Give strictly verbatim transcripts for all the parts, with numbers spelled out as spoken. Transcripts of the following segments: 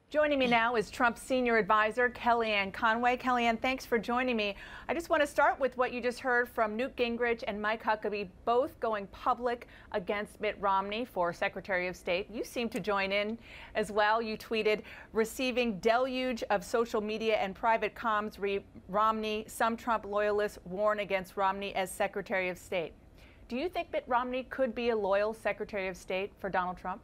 Joining me now is Trump's senior advisor, Kellyanne Conway. Kellyanne, thanks for joining me. I just want to start with what you just heard from Newt Gingrich and Mike Huckabee, both going public against Mitt Romney for Secretary of State. You seem to join in as well. You tweeted, receiving deluge of social media and private comms re Romney. Some Trump loyalists warn against Romney as Secretary of State. Do you think Mitt Romney could be a loyal Secretary of State for Donald Trump?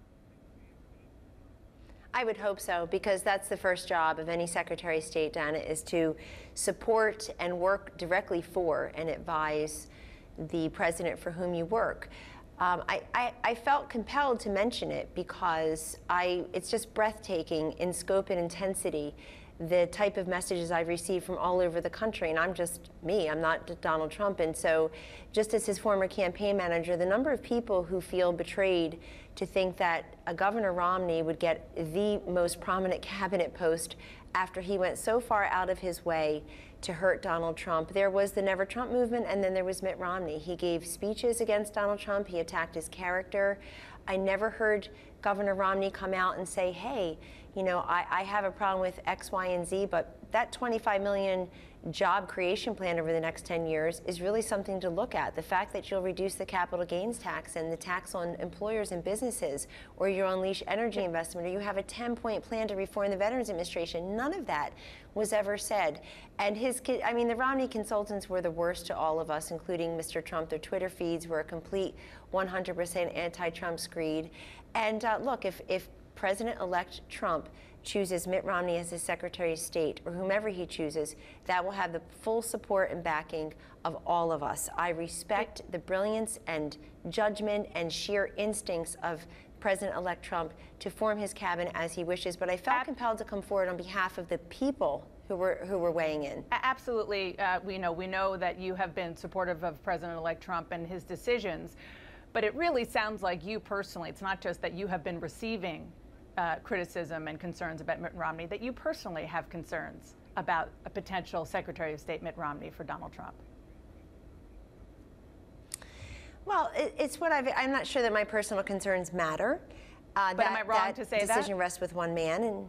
I would hope so, because that's the first job of any Secretary of State, Dana, is to support and work directly for and advise the president for whom you work. Um, I, I, I felt compelled to mention it because I, it's just breathtaking in scope and intensity, the type of messages I've received from all over the country. And I'm just me, I'm not Donald Trump. And so just as his former campaign manager, the number of people who feel betrayed to think that a Governor Romney would get the most prominent cabinet post after he went so far out of his way to hurt Donald Trump. There was the Never Trump movement, and then there was Mitt Romney. He gave speeches against Donald Trump. He attacked his character. I never heard Governor Romney come out and say, hey, you know, I, I have a problem with X, Y, and Z, but that twenty-five million job creation plan over the next ten years is really something to look at. The fact that you'll reduce the capital gains tax and the tax on employers and businesses, or you'll unleash energy investment, or you have a ten point plan to reform the Veterans Administration, none of that was ever said. And his, I mean, the Romney consultants were the worst to all of us, including Mister Trump. Their Twitter feeds were a complete one hundred percent anti-Trump screed. And uh, look, if, if President-elect Trump chooses Mitt Romney as his Secretary of State, or whomever he chooses, that will have the full support and backing of all of us. I respect the brilliance and judgment and sheer instincts of President-elect Trump to form his cabinet as he wishes, but I felt compelled to come forward on behalf of the people who were who were weighing in. Absolutely. Uh, we know we know that you have been supportive of President-elect Trump and his decisions, but it really sounds like you personally, it's not just that you have been receiving Uh, criticism and concerns about Mitt Romney, that you personally have concerns about a potential Secretary of State Mitt Romney for Donald Trump. Well, it, it's what I've, I'm not sure that my personal concerns matter. Uh, but that, am I wrong that to say that? That decision rests with one man. And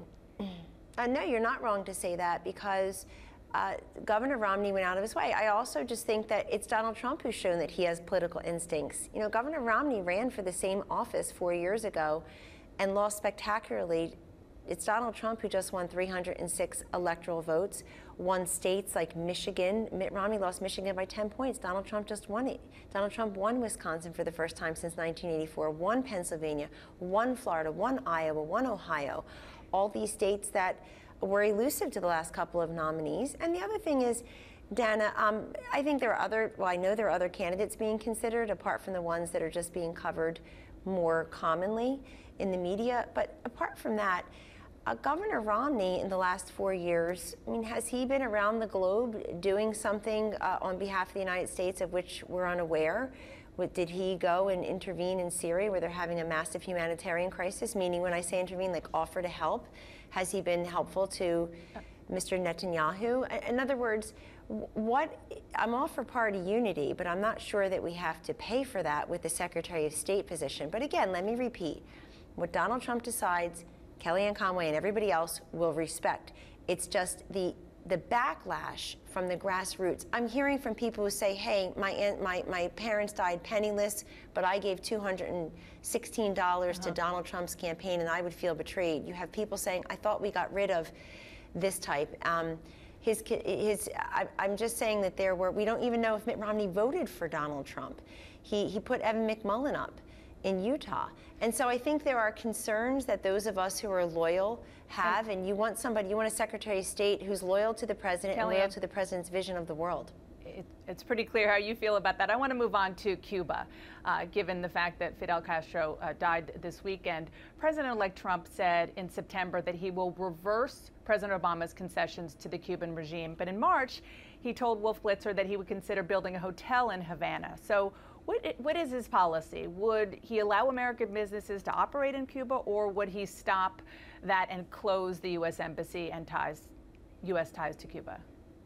uh, no, you're not wrong to say that, because uh, Governor Romney went out of his way. I also just think that it's Donald Trump who's shown that he has political instincts. You know, Governor Romney ran for the same office four years ago and lost spectacularly. It's Donald Trump who just won three hundred six electoral votes, won states like Michigan. Mitt Romney lost Michigan by ten points. Donald Trump just won it. Donald Trump won Wisconsin for the first time since nineteen eighty-four, won Pennsylvania, won Florida, won Iowa, won Ohio. All these states that were elusive to the last couple of nominees. And the other thing is, Dana, um, I think there are other, well, I know there are other candidates being considered apart from the ones that are just being covered more commonly in the media. But apart from that, uh, Governor Romney in the last four years, I mean, has he been around the globe doing something uh, on behalf of the United States of which we're unaware? What, did he go and intervene in Syria where they're having a massive humanitarian crisis? Meaning, when I say intervene, like offer to help. Has he been helpful to Mister Netanyahu? In other words, what, I'm all for party unity, but I'm not sure that we have to pay for that with the Secretary of State position. But again, let me repeat, what Donald Trump decides, Kellyanne Conway and everybody else will respect. It's just the the backlash from the grassroots. I'm hearing from people who say, hey, my aunt, my, my parents died penniless, but I gave two hundred sixteen dollars uh-huh. to Donald Trump's campaign and I would feel betrayed. You have people saying, I thought we got rid of this type. Um, his, his, I, I'm just saying that there were, we don't even know if Mitt Romney voted for Donald Trump. He, he put Evan McMullin up in Utah. And so I think there are concerns that those of us who are loyal have, and you want somebody, you want a Secretary of State who's loyal to the president Kellyanne, and loyal to the president's vision of the world. It, it's pretty clear how you feel about that. I want to move on to Cuba, uh, given the fact that Fidel Castro uh, died this weekend. President-elect Trump said in September that he will reverse President Obama's concessions to the Cuban regime. But in March, he told Wolf Blitzer that he would consider building a hotel in Havana. So What, what is his policy? Would he allow American businesses to operate in Cuba, or would he stop that and close the U S embassy and ties, U S ties to Cuba?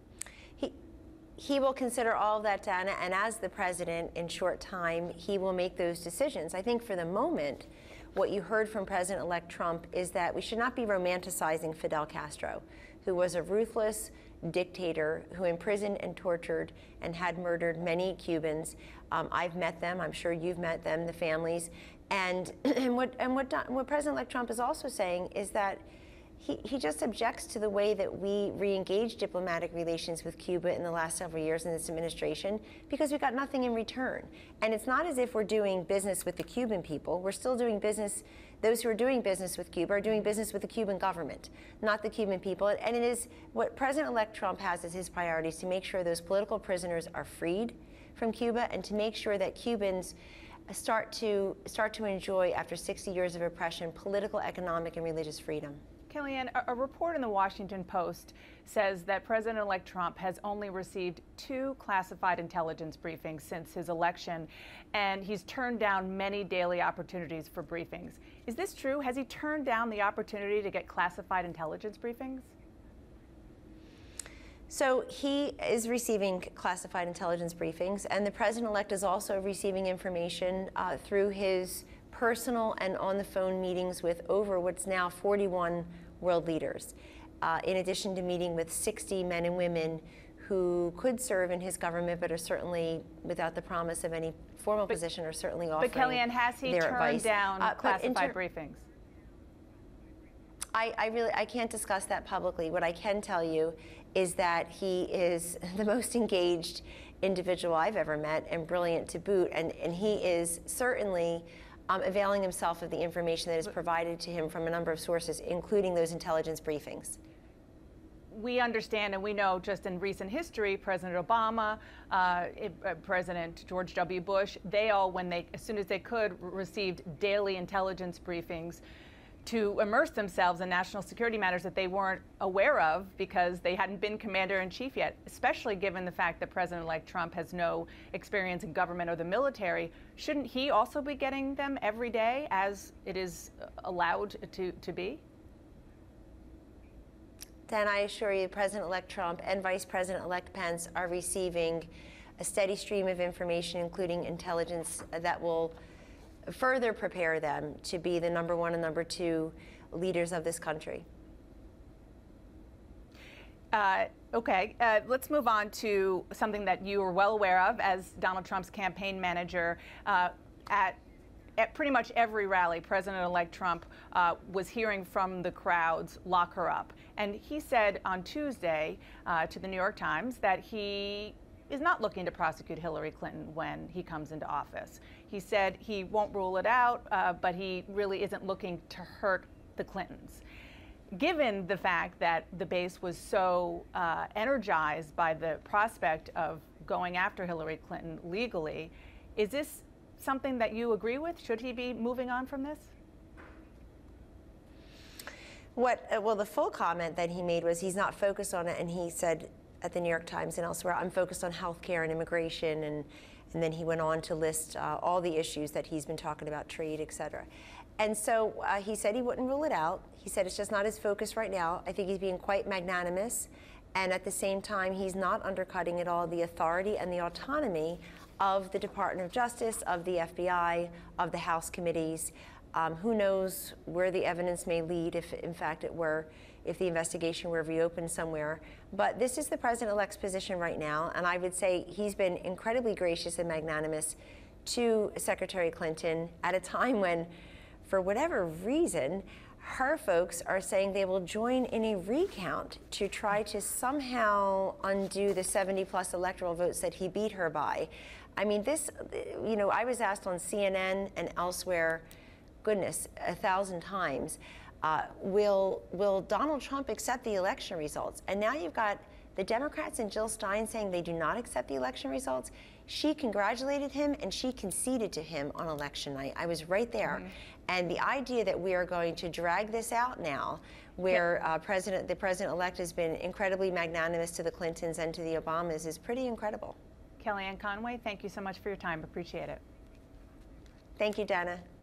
He, he will consider all of that, Dana, and as the president, in short time, he will make those decisions. I think for the moment, what you heard from President-elect Trump is that we should not be romanticizing Fidel Castro, who was a ruthless dictator who imprisoned and tortured and had murdered many Cubans. Um, I've met them. I'm sure you've met them, the families. And, and what, and what, what President-elect Trump is also saying is that He, he just objects to the way that we re-engage diplomatic relations with Cuba in the last several years in this administration, because we got nothing in return. And it's not as if we're doing business with the Cuban people. We're still doing business, those who are doing business with Cuba are doing business with the Cuban government, not the Cuban people. And it is what President-elect Trump has as his priorities to make sure those political prisoners are freed from Cuba and to make sure that Cubans start to, start to enjoy, after sixty years of oppression, political, economic, and religious freedom. Kellyanne, a, a report in the Washington Post says that President-elect Trump has only received two classified intelligence briefings since his election, and he's turned down many daily opportunities for briefings. Is this true? Has he turned down the opportunity to get classified intelligence briefings? So he is receiving classified intelligence briefings, and the president-elect is also receiving information uh, through his personal and on-the-phone meetings with over what's now forty-one world leaders, uh, in addition to meeting with sixty men and women who could serve in his government but are certainly without the promise of any formal but, position or certainly offering But Kellyanne, has he their turned advice. down uh, classified briefings? I, I really, I can't discuss that publicly. What I can tell you is that he is the most engaged individual I've ever met, and brilliant to boot, and, and he is certainly um, availing himself of the information that is provided to him from a number of sources, including those intelligence briefings. We understand and we know just in recent history, President Obama, uh, President George W. Bush, they all, when they, as soon as they could, received daily intelligence briefings to immerse themselves in national security matters that they weren't aware of because they hadn't been commander-in-chief yet, especially given the fact that President-elect Trump has no experience in government or the military. Shouldn't he also be getting them every day as it is allowed to, to be? Dan, I assure you, President-elect Trump and Vice President-elect Pence are receiving a steady stream of information, including intelligence that will further prepare them to be the number one and number two leaders of this country. Uh, okay, uh, let's move on to something that you are well aware of as Donald Trump's campaign manager. Uh, at, at pretty much every rally, President-elect Trump uh, was hearing from the crowds, lock her up. And he said on Tuesday uh, to the New York Times that he is not looking to prosecute Hillary Clinton when he comes into office. He said he won't rule it out, uh, but he really isn't looking to hurt the Clintons. Given the fact that the base was so uh, energized by the prospect of going after Hillary Clinton legally, is this something that you agree with? Should he be moving on from this? What, uh, well, the full comment that he made was he's not focused on it, and he said at the New York Times and elsewhere, I'm focused on health care and immigration, and, and then he went on to list uh, all the issues that he's been talking about, trade, et cetera. And so uh, he said he wouldn't rule it out. He said it's just not his focus right now. I think he's being quite magnanimous, and at the same time, he's not undercutting at all the authority and the autonomy of the Department of Justice, of the F B I, of the House committees. Um, who knows where the evidence may lead if, in fact, it were, if the investigation were reopened somewhere. But this is the president-elect's position right now, and I would say he's been incredibly gracious and magnanimous to Secretary Clinton at a time when, for whatever reason, her folks are saying they will join in a recount to try to somehow undo the seventy plus electoral votes that he beat her by. I mean, this, you know, I was asked on C N N and elsewhere, goodness, a thousand times, uh, will, will Donald Trump accept the election results? And now you've got the Democrats and Jill Stein saying they do not accept the election results. She congratulated him and she conceded to him on election night. I was right there. Mm-hmm. And the idea that we are going to drag this out now, where uh, President, the president-elect has been incredibly magnanimous to the Clintons and to the Obamas, is pretty incredible. Kellyanne Conway, thank you so much for your time. Appreciate it. Thank you, Dana.